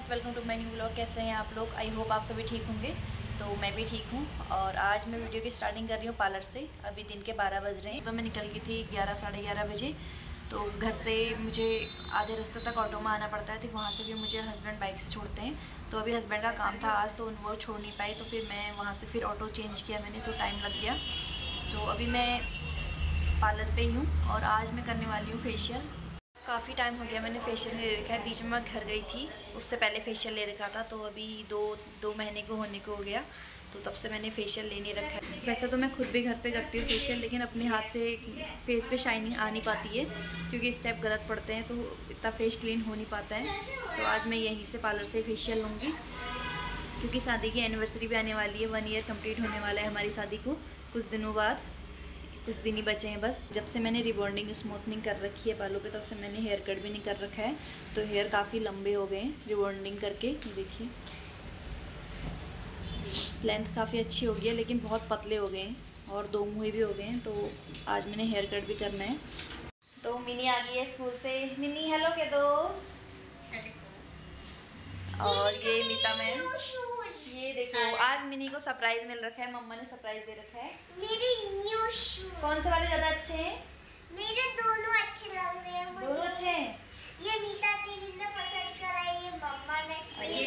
Guys, welcome to my new vlog. कैसे हैं आप लोग? आई होप आप सभी ठीक होंगे। तो मैं भी ठीक हूँ और आज मैं वीडियो की स्टार्टिंग कर रही हूँ पार्लर से। अभी दिन के 12 बज रहे हैं। तो मैं निकल गई थी 11 साढ़े 11 बजे। तो घर से मुझे आधे रास्ते तक ऑटो में आना पड़ता है, तो वहाँ से भी मुझे हस्बैंड बाइक से छोड़ते हैं। तो अभी हस्बैंड का काम था आज, तो वो छोड़ नहीं पाई, तो फिर मैं वहाँ से फिर ऑटो चेंज किया मैंने, तो टाइम लग गया। तो अभी मैं पार्लर पे ही हूँ और आज मैं करने वाली हूँ फेशियल। काफ़ी टाइम हो गया मैंने फेशियल नहीं ले रखा है। बीच में मैं घर गई थी, उससे पहले फेशियल ले रखा था, तो अभी दो महीने को होने को हो गया, तो तब से मैंने फेशियल ले नहीं रखा है। वैसे तो मैं खुद भी घर पे करती हूँ फेशियल, लेकिन अपने हाथ से फेस पे शाइनिंग आ नहीं पाती है, क्योंकि स्टेप गलत पड़ते हैं, तो इतना फेस क्लीन हो नहीं पाता है। तो आज मैं यहीं से पार्लर से फेशियल लूँगी, क्योंकि शादी की एनिवर्सरी भी आने वाली है। 1 ईयर कंप्लीट होने वाला है हमारी शादी को कुछ दिनों बाद। कुछ दिन ही बचे हैं बस। जब से मैंने रिबॉन्डिंग स्मूथनिंग कर रखी है बालों पे, तब से मैंने हेयर कट भी नहीं कर रखा है। तो हेयर काफ़ी लंबे हो गए हैं रिबॉन्डिंग करके। देखिए लेंथ काफ़ी अच्छी हो गई है, लेकिन बहुत पतले हो गए हैं और 2 मुँह भी हो गए हैं। तो आज मैंने हेयर कट भी करना है। तो मिनी आ गई है स्कूल से। मिनी हेलो कह दो। और ये मीता मैम, ये देखो आज मिनी को सरप्राइज मिल रखा है। मम्मा ने सरप्राइज दे रखा है। मेरे न्यू शूज। कौन से वाले ज्यादा अच्छे हैं? मेरे दोनों अच्छे लग रहे हैं मुझे। दोनों अच्छे हैं। ये मीता दीदी ने पसंद करा, ये मम्मा ने।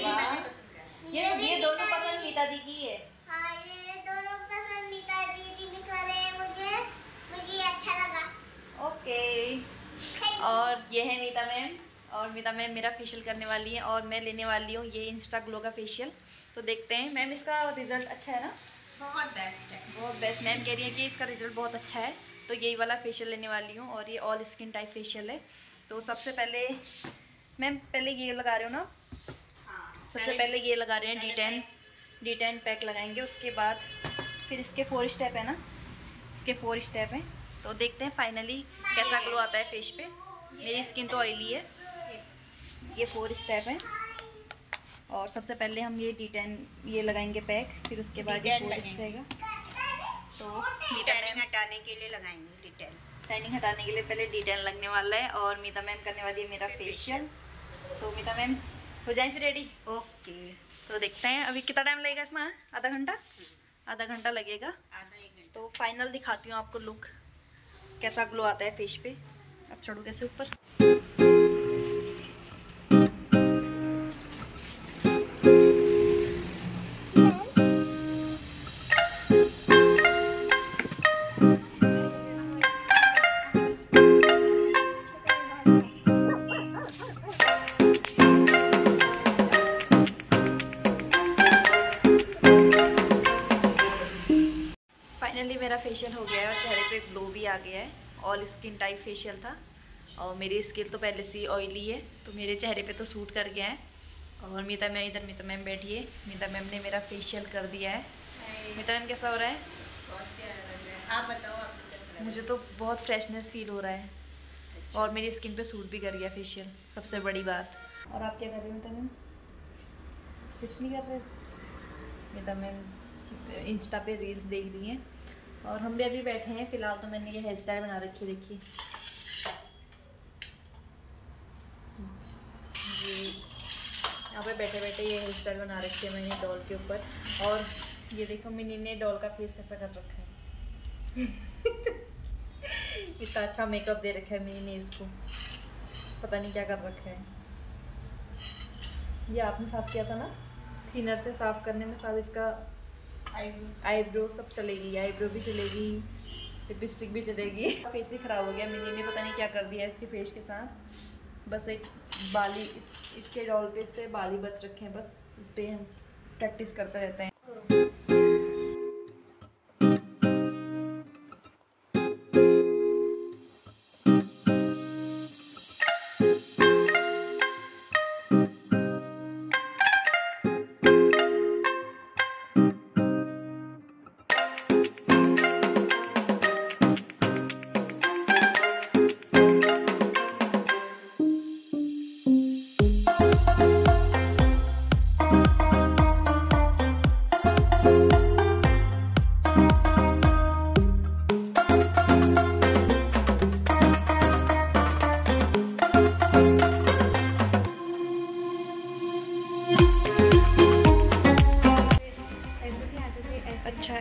ये दोनों पसंद मीता दी की है। हाँ, ये दोनों पसंद मीता दीदी ने करे। मुझे अच्छा लगा। ओके। और ये है मीता मैम, और मीता मैम मेरा फेशियल करने वाली है और मैं लेने वाली हूँ ये इंस्टा ग्लो का फेशियल। तो देखते हैं। मैम इसका रिजल्ट अच्छा है ना? बहुत बेस्ट है, बहुत बेस्ट। मैम कह रही है कि इसका रिजल्ट बहुत अच्छा है, तो यही वाला फेशियल लेने वाली हूँ। और ये ऑल स्किन टाइप फेशियल है। तो सबसे पहले मैम पहले ये लगा रहे हो ना? हाँ, सबसे पहले ये लगा रहे हैं D10 पैक लगाएंगे। उसके बाद फिर इसके 4 स्टेप है ना, इसके 4 स्टेप हैं। तो देखते हैं फाइनली कैसा ग्लो आता है फेस पे। मेरी स्किन तो ऑयली है। ये 4 स्टेप हैं और सबसे पहले हम ये D10 ये लगाएंगे पैक, फिर उसके बाद ये 4 रहेगा। तो टैनिंग हटाने के लिए लगाएंगे D10। टैनिंग हटाने के लिए पहले D10 लगने वाला है और मीता मैम करने वाली है मेरा फेशियल। तो मीता मैम हो जाए फिर रेडी? ओके। तो देखते हैं अभी कितना टाइम लगेगा इसमें। आधा घंटा? आधा घंटा लगेगा। आधा 1 घंटा। तो फाइनल दिखाती हूँ आपको लुक, कैसा ग्लो आता है फेस पे। अब चढ़ू कैसे ऊपर? फाइनली मेरा फेशियल हो गया है और चेहरे पे ग्लो भी आ गया है। ऑल स्किन टाइप फेशियल था और मेरी स्किन तो पहले से ही ऑयली है, तो मेरे चेहरे पे तो सूट कर गया है। और मीता मैम बैठी है। मीता मैम ने मेरा फेशियल कर दिया है। मीता मैम कैसा हो रहा है? आप बताओ, आपको कैसा लगा? मुझे तो बहुत फ्रेशनेस फील हो रहा है और मेरी स्किन पे सूट भी कर गया फेशियल, सबसे बड़ी बात। और आप क्या कर रहे हो मीता मैम? कुछ नहीं कर रहे? मीता मैम इंस्टा पे रील्स देख रही हैं और हम भी अभी बैठे हैं। फिलहाल तो मैंने ये हेयर स्टाइल बना रखी है, देखिए ये यहाँ पे बैठे बैठे ये हेयर स्टाइल बना रखी है मैंने डॉल के ऊपर। और ये देखो मिनी ने डॉल का फेस कैसा कर रखा है। इतना अच्छा मेकअप दे रखा है मिनी ने इसको, पता नहीं क्या कर रखा है। ये आपने साफ किया था ना? थिनर से साफ करने में सब इसका आईब्रो सब चलेगी, आईब्रो भी चलेगी, लिपस्टिक भी चलेगी। फेस ही ख़राब हो गया। मिनी ने पता नहीं क्या कर दिया इसके फेस के साथ। बस एक बाली इसके डॉल पे, इस पे बाली बच रखे हैं, बस इस पे हम प्रैक्टिस करते रहते हैं।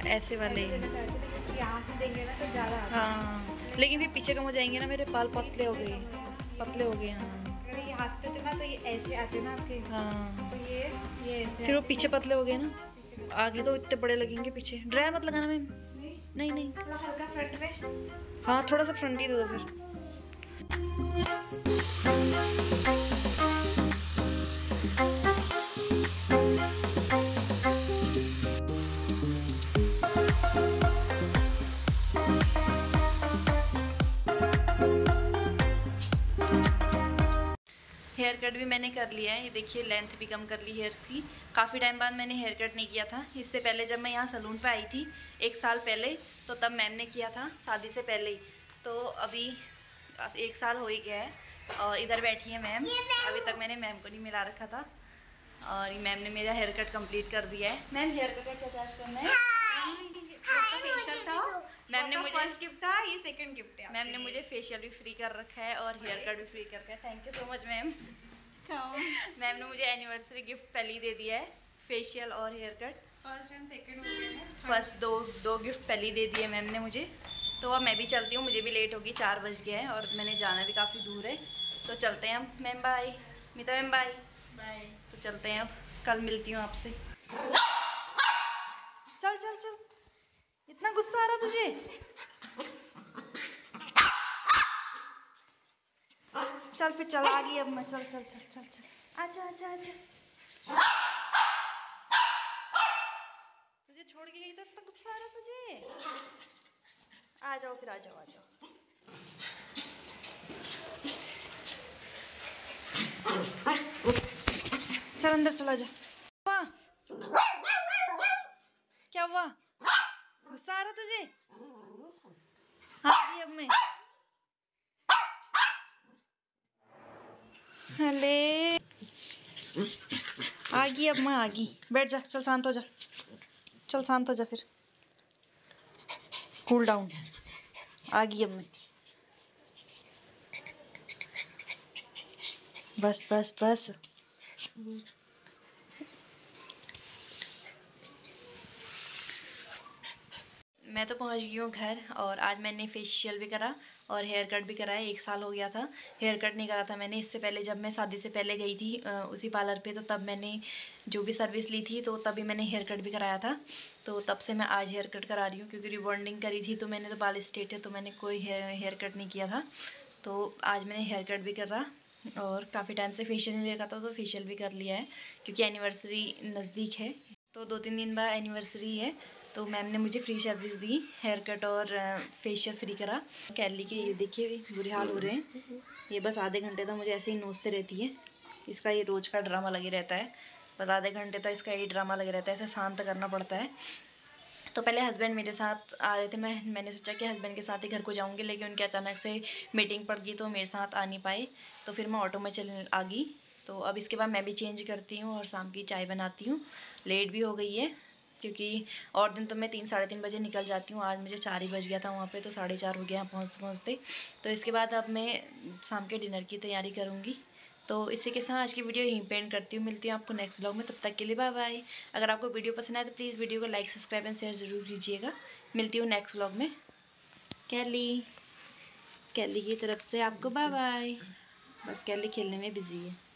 ऐसे वाले यहाँ से देंगे ना तो ज़्यादा। हाँ, लेकिन फिर पीछे कम हो जाएंगे ना, मेरे बाल पतले हो गए, पतले हो गए। हाँ अगर ये हंसते थे ना तो ये ऐसे आते ना आपके। हाँ, तो ये ऐसे फिर वो पीछे पतले हो गए ना, आगे तो इतने बड़े लगेंगे, पीछे ड्रायर मत लगाना मैम। नहीं नहीं, थोड़ा हल्का फ्रंट में। हाँ थोड़ा सा फ्रंट ही दे दो फिर। हेयर कट भी मैंने कर लिया है, ये देखिए लेंथ भी कम कर ली हेयर की। काफ़ी टाइम बाद मैंने हेयर कट नहीं किया था। इससे पहले जब मैं यहाँ सैलून पे आई थी 1 साल पहले, तो तब मैम ने किया था शादी से पहले ही। तो अभी 1 साल हो ही गया है और इधर बैठी है मैम। अभी तक मैंने मैम को नहीं मिला रखा था और मैम ने मेरा हेयर कट कम्प्लीट कर दिया है। मैम हेयर कट का क्या चार्ज करना है? फेशियल था, मैम ने मुझे फर्स्ट गिफ्ट था, ये सेकंड गिफ्ट है। मैम ने मुझे फेशियल भी फ्री कर रखा है और हेयर कट भी फ्री कर रखा है। Thank you so much ma'am. Ma'am ने मुझे एनिवर्सरी गिफ्ट पहले ही दे दिया है, फेशियल और hair cut. First and second हो गया है। फर्स्ट दो गिफ्ट पहले ही दे दिए मैम ने मुझे। तो अब मैं भी चलती हूँ, मुझे भी लेट होगी, 4 बज गया है और मैंने जाना भी काफ़ी दूर है। तो चलते हैं हम। Ma'am bye. Meeta ma'am bye bye. तो चलते हैं, अब कल मिलती हूँ आपसे। चल चल चल, इतना गुस्सा आ रहा तुझे? चल फिर, चल आ गई अब मैं। चल चल चल चल चल, आजा आजा आजा। तुझे छोड़ के गई तो इतना गुस्सा आ रहा तुझे? आ जाओ फिर, आ जाओ आ जाओ। चल अंदर चला जा। क्या हुआ? गुस्सा आ रहा तुझे? आ गई अब मैं। अले आ गई अब मैं, आ गई। बैठ जा, चल शांत हो जा, चल शांत हो जा फिर, कूल डाउन। आ गई अब मैं। बस बस बस। मैं तो पहुंच गई हूँ घर और आज मैंने फेशियल भी करा और हेयर कट भी कराया। 1 साल हो गया था। हेयर कट नहीं करा था मैंने इससे पहले, जब मैं शादी से पहले गई थी उसी पार्लर पे, तो तब मैंने जो भी सर्विस ली थी तो तभी मैंने हेयर कट भी कराया था। तो तब से मैं आज हेयर कट करा रही हूँ, क्योंकि रिबॉन्डिंग करी थी तो मैंने तो बाल स्ट्रेट है तो मैंने कोई हेयर कट नहीं किया था। तो आज मैंने हेयर कट भी करा और काफ़ी टाइम से फेशियल नहीं ले रखा था, तो फेशियल भी कर लिया है क्योंकि एनिवर्सरी नज़दीक है। तो 2-3 दिन बाद एनिवर्सरी है, तो मैम ने मुझे फ्री सर्विस दी, हेयर कट और फेशियल फ्री करा। कैली के ये देखिए बुरे हाल हो रहे हैं। ये बस आधे घंटे तक मुझे ऐसे ही नोचते रहती है। इसका ये रोज़ का ड्रामा लगे रहता है, बस आधे घंटे तक इसका ये ड्रामा लगे रहता है, ऐसे शांत करना पड़ता है। तो पहले हस्बैंड मेरे साथ आ रहे थे, मैंने सोचा कि हस्बैंड के साथ ही घर को जाऊंगी, लेकिन उनके अचानक से मीटिंग पड़ गई तो मेरे साथ आ नहीं पाए, तो फिर मैं ऑटो में चल आ गई। तो अब इसके बाद मैं भी चेंज करती हूँ और शाम की चाय बनाती हूँ। लेट भी हो गई है क्योंकि और दिन तो मैं 3-3:30 बजे निकल जाती हूँ, आज मुझे 4 ही बज गया था वहाँ पे, तो 4:30 हो गया पहुँचते पहुँचते। तो इसके बाद अब मैं शाम के डिनर की तैयारी करूँगी। तो इसी के साथ आज की वीडियो यहीं पेंड करती हूँ। मिलती हूँ आपको नेक्स्ट व्लॉग में, तब तक के लिए बाय बाय। अगर आपको वीडियो पसंद आए तो प्लीज़ वीडियो को लाइक, सब्सक्राइब एंड शेयर ज़रूर कीजिएगा। मिलती हूँ नेक्स्ट व्लॉग में। कैली की तरफ से आपको बाय बाय। बस कैली खेलने में बिजी है।